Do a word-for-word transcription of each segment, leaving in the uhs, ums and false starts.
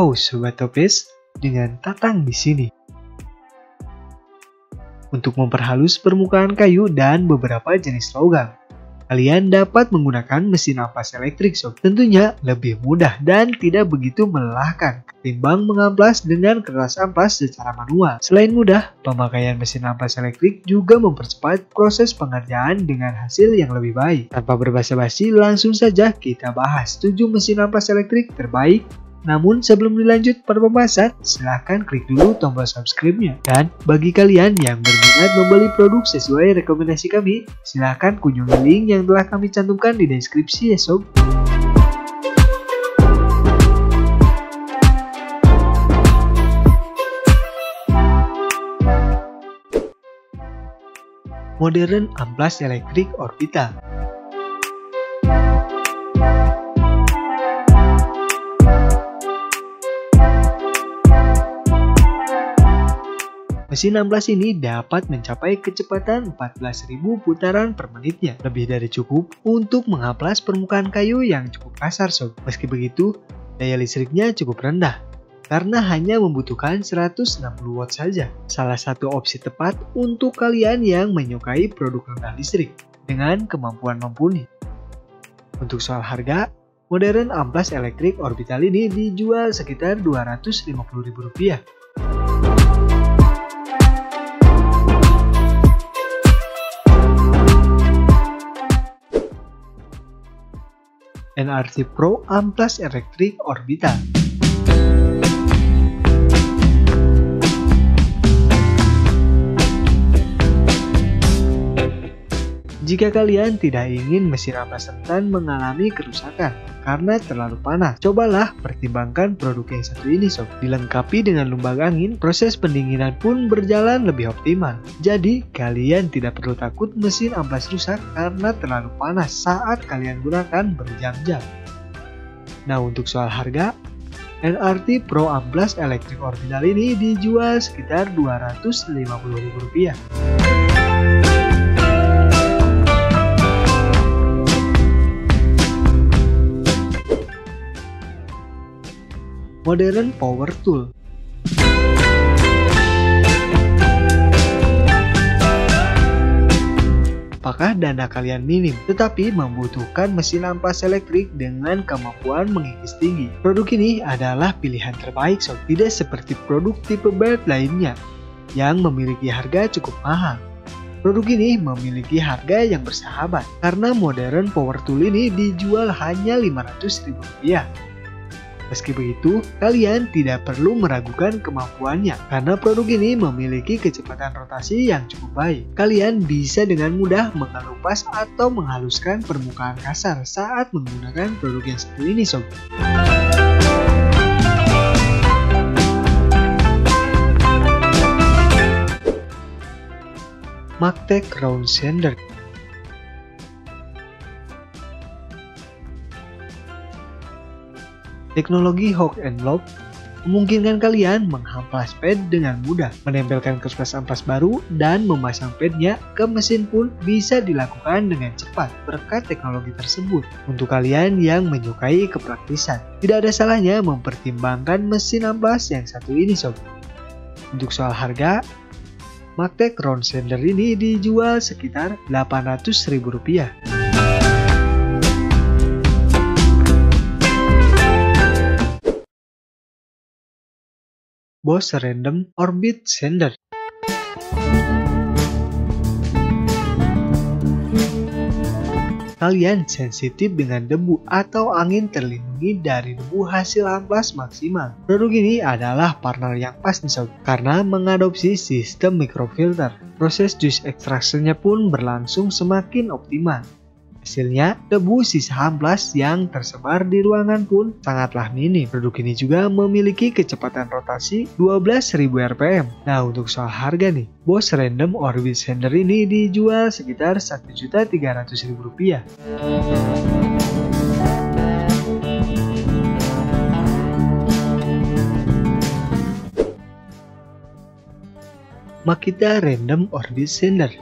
Halo Sobat Topes, dengan Tatang di sini. Untuk memperhalus permukaan kayu dan beberapa jenis logam, kalian dapat menggunakan mesin ampas elektrik sob. Tentunya lebih mudah dan tidak begitu melelahkan ketimbang mengamplas dengan kertas amplas secara manual. Selain mudah, pemakaian mesin ampas elektrik juga mempercepat proses pengerjaan dengan hasil yang lebih baik. Tanpa berbasa-basi, langsung saja kita bahas tujuh mesin ampas elektrik terbaik. Namun sebelum dilanjut pada pembahasan, silahkan klik dulu tombol subscribe-nya. Dan bagi kalian yang berminat membeli produk sesuai rekomendasi kami, silahkan kunjungi link yang telah kami cantumkan di deskripsi ya sob. Modern Amplas Elektrik Orbital. Mesin amplas ini dapat mencapai kecepatan empat belas ribu putaran per menitnya. Lebih dari cukup untuk mengamplas permukaan kayu yang cukup kasar sob. Meski begitu, daya listriknya cukup rendah karena hanya membutuhkan seratus enam puluh watt saja. Salah satu opsi tepat untuk kalian yang menyukai produk rendah listrik dengan kemampuan mumpuni. Untuk soal harga, modern amplas elektrik orbital ini dijual sekitar dua ratus lima puluh ribu rupiah. N R T Pro Amplas Elektrik Orbital. Jika kalian tidak ingin mesin amplas rentan mengalami kerusakan karena terlalu panas, cobalah pertimbangkan produk yang satu ini sob. Dilengkapi dengan lumbang angin, proses pendinginan pun berjalan lebih optimal. Jadi kalian tidak perlu takut mesin amplas rusak karena terlalu panas saat kalian gunakan berjam-jam. Nah, untuk soal harga, N R T Pro Amplas Elektrik Orbital ini dijual sekitar dua ratus lima puluh ribu rupiah. Modern Power Tool. Apakah dana kalian minim tetapi membutuhkan mesin amplas elektrik dengan kemampuan mengikis tinggi? Produk ini adalah pilihan terbaik sob. Tidak seperti produk tipe belt lainnya yang memiliki harga cukup mahal. Produk ini memiliki harga yang bersahabat karena modern power tool ini dijual hanya lima ratus ribu rupiah. Meski begitu, kalian tidak perlu meragukan kemampuannya karena produk ini memiliki kecepatan rotasi yang cukup baik. Kalian bisa dengan mudah mengelupas atau menghaluskan permukaan kasar saat menggunakan produk yang satu ini sob. Magtek Round Sander. Teknologi Hawk and Lock memungkinkan kalian mengamplas pad dengan mudah. Menempelkan kertas amplas baru dan memasang padnya ke mesin pun bisa dilakukan dengan cepat berkat teknologi tersebut. Untuk kalian yang menyukai kepraktisan, tidak ada salahnya mempertimbangkan mesin amplas yang satu ini sob. Untuk soal harga, Magtek Round Sander ini dijual sekitar delapan ratus ribu rupiah. Bosch Random Orbit Sander. Kalian sensitif dengan debu atau angin, terlindungi dari debu hasil amplas maksimal. Produk ini adalah partner yang pas nih sob, karena mengadopsi sistem microfilter. Proses juice extraction-nya pun berlangsung semakin optimal. Hasilnya, debu sisa amplas yang tersebar di ruangan pun sangatlah minim. Produk ini juga memiliki kecepatan rotasi dua belas ribu R P M. Nah, untuk soal harga nih, Bosch Random Orbit Sander ini dijual sekitar satu juta tiga ratus ribu rupiah. Makita Random Orbit Sander.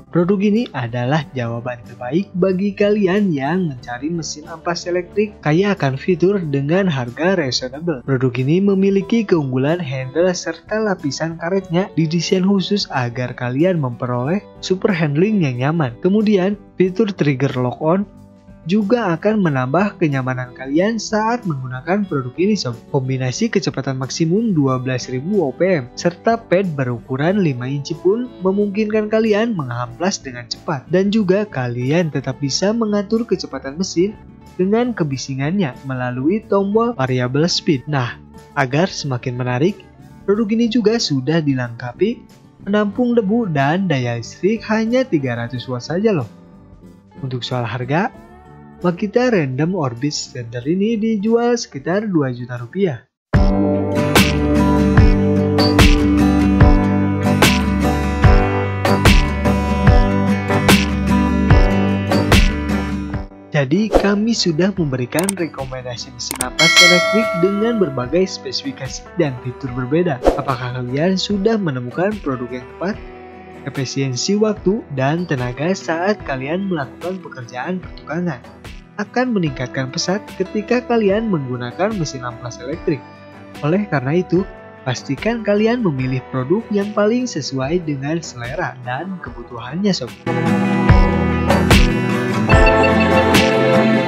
Produk ini adalah jawaban terbaik bagi kalian yang mencari mesin ampas elektrik kaya akan fitur dengan harga reasonable. Produk ini memiliki keunggulan handle serta lapisan karetnya didesain khusus agar kalian memperoleh super handling yang nyaman. Kemudian, fitur trigger lock on juga akan menambah kenyamanan kalian saat menggunakan produk ini sob. Kombinasi kecepatan maksimum dua belas ribu R P M serta pad berukuran lima inci pun memungkinkan kalian mengamplas dengan cepat, dan juga kalian tetap bisa mengatur kecepatan mesin dengan kebisingannya melalui tombol variable speed. Nah, agar semakin menarik, produk ini juga sudah dilengkapi penampung debu dan daya listrik hanya tiga ratus watt saja loh. Untuk soal harga, Makita Random Orbit Standard ini dijual sekitar dua juta rupiah. Jadi kami sudah memberikan rekomendasi mesin ampas elektrik dengan berbagai spesifikasi dan fitur berbeda. Apakah kalian sudah menemukan produk yang tepat? Efisiensi waktu dan tenaga saat kalian melakukan pekerjaan pertukangan akan meningkatkan pesat ketika kalian menggunakan mesin ampas elektrik. Oleh karena itu, pastikan kalian memilih produk yang paling sesuai dengan selera dan kebutuhannya sob.